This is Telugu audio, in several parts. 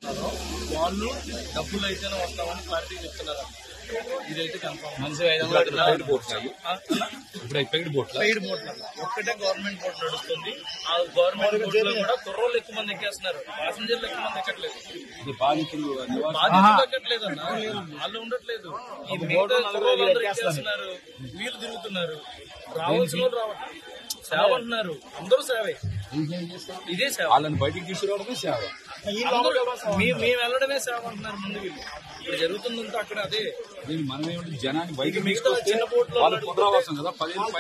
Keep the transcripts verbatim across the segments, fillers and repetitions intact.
వస్తున్నారో వాళ్ళు డబ్బులు అయితేనే వస్తామని క్లారిటీ చెప్తున్నారు. ఇదైతే కన్ఫర్మ్. పెయిడ్ బోట్ ఒక్కటే గవర్నమెంట్ బోట్ నడుస్తుంది. ఆ గవర్నమెంట్ బోట్ లో కూడా కుర్రోళ్ళు ఎక్కువ మంది ఎక్కేస్తున్నారు, ప్యాసింజర్లు ఎక్కువ మంది ఎక్కట్లేదు. బాధితులు ఎక్కట్లేదు అన్న, వాళ్ళు ఉండట్లేదు. ఈ మిగతా కుర్రోళ్ళు ఎక్కేస్తున్నారు, వీళ్ళు తిరుగుతున్నారు. రావాల్సిన రావట్లేదు. సేవ అంటున్నారు, అందరూ సేవే. ఇదే సేవ. వాళ్ళని బయటికి తీసుకురావడమే సేవ. మేము వెళ్ళడమే సేవ అంటున్నారు ముందు వీళ్ళు. ఇక్కడ జరుగుతుందంతా అక్కడ అదే. మనం ఏమిటి జనాన్ని బయట మిగతా చిన్న బోట్లో పునరావాసం కదా పదిహేను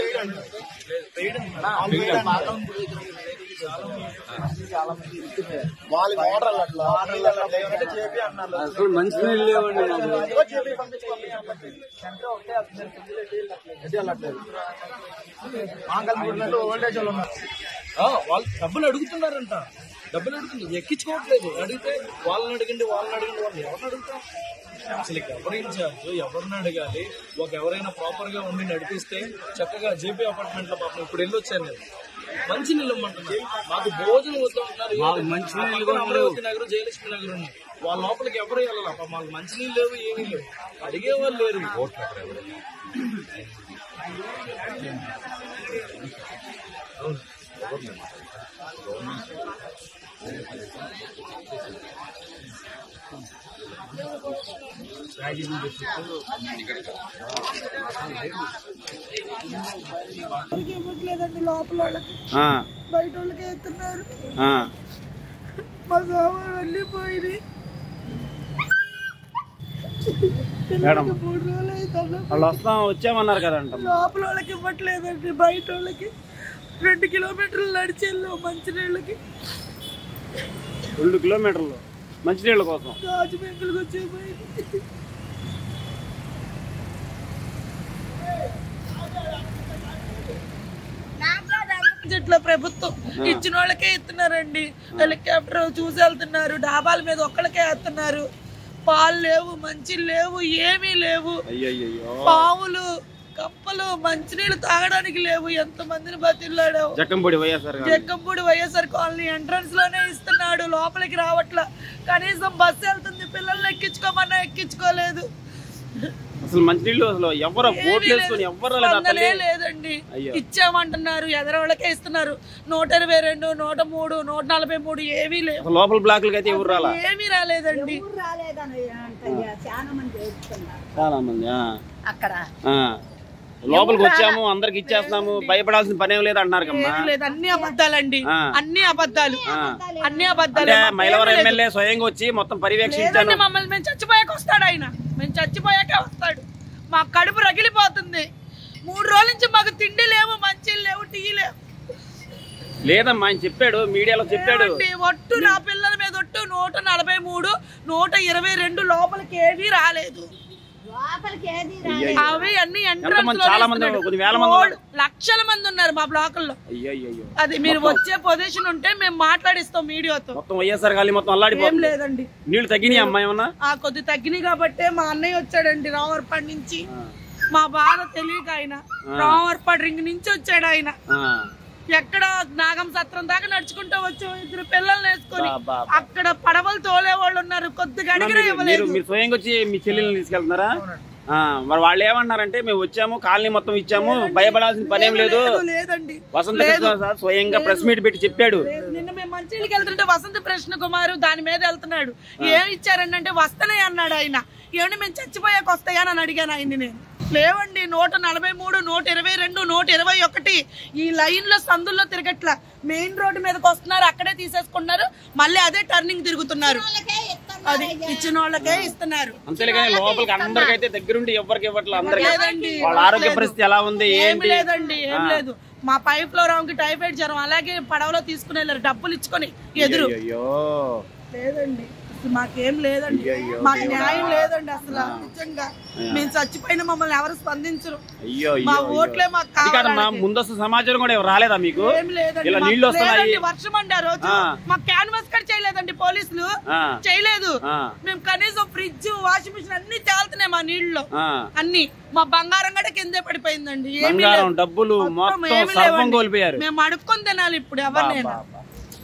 మంచి నీళ్ళు లేవండి. వాళ్ళు డబ్బులు అడుగుతున్నారంట, డబ్బులు అడుగుతుంది, ఎక్కించుకోవట్లేదు. అడిగితే వాళ్ళని అడగండి వాళ్ళని అడగండి వాళ్ళు ఎవరిని అడుగుతాం? అసలు ఎవరు ఇన్ఛార్జ్, ఎవరిని అడగాలి? ఒక ఎవరైనా ప్రాపర్ గా ఉండి నడిపిస్తే చక్కగా జేపీ అపార్ట్మెంట్ లో పాపం ఇప్పుడు వెళ్ళి వచ్చాను నేను. మంచి నీళ్ళు ఇమ్మంటున్నారు, మాకు భోజనం వద్దంటున్నారు. మంచి నీళ్ళు అమరావతి నగర్, జయలక్ష్మి నగర్ ఉన్నాయి. వాళ్ళ లోపలికి ఎవరు వెళ్ళాలి? మాకు మంచి నీళ్ళు లేవు, ఏమీ లేవు, అడిగే వాళ్ళు లేరు. అవును ఇవ్వట్లేదండి, లోపల వాళ్ళకి బయట వాళ్ళకి ఎత్తున్నారు. మా సామాన్ వెళ్ళిపోయింది. మూడు రోజులు అయితే వచ్చామన్నారు కదంట. లోపల వాళ్ళకి ఇవ్వట్లేదండి, బయట వాళ్ళకి. రెండు కిలోమీటర్లు నడిచేళ్ళు మంచినీళ్ళకి. రెండు కిలోమీటర్లు మంచినీళ్ళ కోసం రాజమండ్రికి వచ్చేపోయింది. ఇట్లా ప్రభుత్వం ఇచ్చిన వాళ్ళకే ఇస్తున్నారండి. హెలికాప్టర్ చూసి వెళ్తున్నారు, డాబాల మీద ఒక్కళ్ళకే వేస్తున్నారు. పాలు లేవు, మంచి లేవు, ఏమీ లేవు. పావులు కప్పలు మంచినీళ్ళు తాగడానికి లేవు. ఎంత మందిని బతిల్లాడావు. జక్కంపూడి వైఎస్ఆర్ జక్కంపూడి వైఎస్ఆర్ కాలనీ ఎంట్రన్స్ లోనే ఇస్తున్నాడు, లోపలికి రావట్లా. కనీసం బస్సు వెళ్తుంది, పిల్లల్ని ఎక్కించుకోమన్నా ఎక్కించుకోలేదు. అసలు మంచినీళ్ళు అసలు ఎవరు ఎవరు లేదండి. ఇచ్చామంటున్నారు, ఎదరవాళ్ళకే ఇస్తున్నారు. నూట ఇరవై రెండు నూట మూడు నూట నలభై మూడు ఏమీ లేవు. లోపల బ్లాక్ అయితే ఎవరు రాలా, ఏమీ రాలేదండి. చాలా మంది అక్కడ లోపలికి వచ్చాము, అందరికి ఇచ్చేస్తున్నాము, భయపడాల్సిన పనేం లేదు అంటున్నారు కదా. అన్ని అబద్ధాలండి, అన్ని అబద్ధాలు, అన్ని అబద్ధాలు. మైలవరం ఎమ్మెల్యే స్వయంగా వచ్చి మొత్తం పర్యవేక్షించారు. మమ్మల్ని మేము చచ్చిపోయాక వస్తాడు ఆయన, మేము చచ్చిపోయాకే వస్తాడు. మా కడుపు రగిలిపోతుంది. మూడు రోజుల నుంచి మాకు తిండి లేవు, మంచి లేవు, టీ లేవు. లేదమ్మా ఆయన చెప్పాడు, మీడియాలో చెప్పాడు. ఒట్టు నా పిల్లల మీద ఒట్టు నూట నలభై మూడు నూట ఇరవై రెండు లోపలికి ఏమీ రాలేదు. అవి అన్ని లక్షల మంది ఉన్నారు మా బ్లాక్ లో. అది మీరు వచ్చే పొజిషన్ ఉంటే మేము మాట్లాడిస్తాం మీడియాతో. ఏం లేదండి, నీళ్లు తగ్గినాయి అమ్మా ఏమన్నా? ఆ కొద్ది తగ్గినాయి కాబట్టే మా అన్నయ్య వచ్చాడండి రామవరపాడు నుంచి. మా బాధ తెలియక ఆయన రామవరపాడు రింగ్ నుంచి వచ్చాడు ఆయన. ఎక్కడ నాగం సత్రం దాకా నడుచుకుంటూ వచ్చాం, ఇద్దరు పిల్లల్ని వేసుకొని. అక్కడ పడవలు తోలే వాళ్ళు ఉన్నారు, కొద్దిగా అడిగినా ఇవ్వలేదు. మీరు స్వయంగా వచ్చి మీ చెల్లెల్ని తీసుకెళ్తున్నారా? మరి వాళ్ళు ఏమన్నారంటే మేము వచ్చాము, కాలనీ మొత్తం ఇచ్చాము, భయపడాల్సిన పనేం లేదు. వసంత కృష్ణ సార్ స్వయంగా ప్రెస్ మీట్ పెట్టి చెప్పాడు. నిన్న మేము మంచిళ్ళకి వెళ్తుంటే వసంత కృష్ణ కుమార్ దాని మీద వెళ్తున్నాడు. ఏమి ఇచ్చారంటే వస్తానే అన్నాడు ఆయన. ఏమంటే మేము చచ్చిపోయాక వస్తాయా అని అడిగాను ఆయన్ని నేను. లేవండి, నూట నలభై మూడు నూట ఇరవై రెండు నూట ఇరవై ఒకటి ఈ లైన్ లో సందుల్లో తిరగట్లా. మెయిన్ రోడ్డు మీదకి వస్తున్నారు, అక్కడే తీసేసుకున్నారు, మళ్ళీ అదే టర్నింగ్ తిరుగుతున్నారు. అది ఇచ్చిన వాళ్ళకే ఇస్తున్నారు. అంతేగాని లోపలికి అందరికైతే దగ్గరుండి ఎవరికి ఇవ్వట్లేదు. అందరికీ వాళ్ళ ఆరోగ్య పరిస్థితి ఎలా ఉంది ఏంటి? లేదండి, ఏం లేదు. మా పైప్ లో రాంకి టైఫాయిడ్ జ్వరం, అలాగే పడవలో తీసుకుని వెళ్ళారు డబ్బులు ఇచ్చుకొని ఎదురు. లేదండి మాకేం లేదండి, మాకు న్యాయం లేదండి అసలు. నిజంగా మేము చచ్చిపోయిన మమ్మల్ని ఎవరు స్పందించరు. మా ఓట్లే మాకు కావాలి. ముందస్తు సమాచారం కూడా రాలేదా మీకు? ఏం లేదండి, వర్షం అండి ఆ రోజు. మాకు క్యాన్వాస్ కట్ చేయలేదండి పోలీసులు, చేయలేదు. మేము కనీసం ఫ్రిడ్జ్ వాషింగ్ మిషన్ అన్ని తేలుతున్నాయి మా నీళ్ళలో అన్ని. మా బంగారం కూడా కిందే పడిపోయిందండి. ఏమి డబ్బులు మేము అడుక్కొని తినాలి ఇప్పుడు ఎవరినైనా.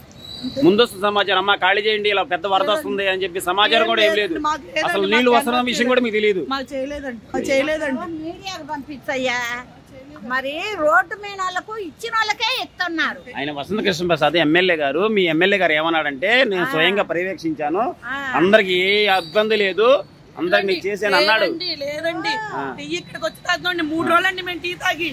ముందస్తు సమాచారం అమ్మా ఖాళీ చేయండి ఇలా పెద్ద వరద వస్తుంది అని చెప్పి సమాచారం కూడా ఏం లేదు. అసలు నీళ్లు వస్తున్న విషయం కూడా మీకు తెలియదు. మీడియాకు పంపించయ్యా, మరి రోడ్డు మీద వాళ్ళకు ఇచ్చిన వాళ్ళకే ఇస్తున్నారు. ఆయన వసంత కృష్ణ ప్రసాద్ ఎమ్మెల్యే గారు, మీ ఎమ్మెల్యే గారు ఏమన్నాడంటే నేను స్వయంగా పర్యవేక్షించాను, అందరికి ఏ ఇబ్బంది లేదు, అందరికి చేసాను అన్నాడు. లేదండి ఇక్కడికి వచ్చి తాగండి మూడు రోజులండి మేము టీ తాగి.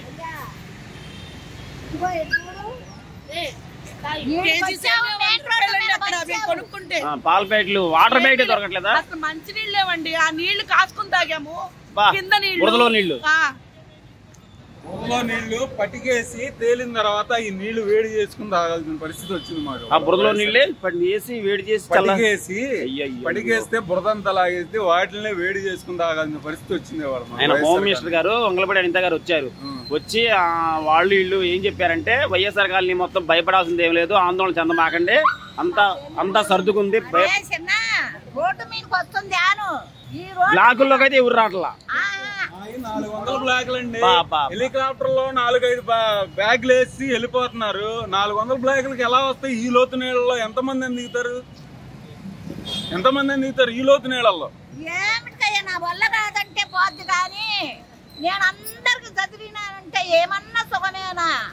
పాల ప్యాకెట్లు వాటర్ ప్యాకెట్ దొరకట్లేదా? అసలు మంచి నీళ్ళు లేవండి, ఆ నీళ్లు కాసుకుని తాగాము. కింద నీళ్ళు బురదలో నీళ్లు బురదలో నీళ్లు పట్టికేసి తేలిన తర్వాత ఈ నీళ్లు వేడి చేసుకుని తాగాల్సిన పరిస్థితి వచ్చింది మాకు. ఆ బురదలో నీళ్ళే వేసి వేడి చేసి పట్టికేసి పట్టికేస్తే బురదంతా లాగేసి వాటినే వేడి చేసుకుని తాగాల్సిన పరిస్థితి వచ్చింది. ఆయన హోమ్ మినిస్టర్ గారు వంగలపూడి అనిత గారు వచ్చారు. వచ్చి వాళ్ళు వీళ్ళు ఏం చెప్పారంటే వైఎస్ఆర్ కాలనీ మొత్తం భయపడాల్సింది ఏం లేదు, ఆందోళన చెందమాకండి, అంతా అంతా సర్దుకుంది. రోడ్డు మీదకి వస్తుంది బ్లాకుల్లోకి అయితే ఎవరు రావట్లా. నాలుగు వందల బ్లాక్లు అండి, హెలికాప్టర్ లో నాలుగైదు బ్యాగ్లు వేసి వెళ్ళిపోతున్నారు. నాలుగు వందల బ్లాక్లకి ఎలా వస్తాయి? ఈ లోతు నీళ్ళలో ఎంతమంది అని దిగుతారు? ఎంతమంది అని దిగుతారు ఈ లోతు నీళ్ళల్లో? ఏమిటయ్యా నా వల్ల కాదంటే పోద్ది, కానీ నేను అందరికి చదివినానంటే ఏమన్నా సుఖమేనా?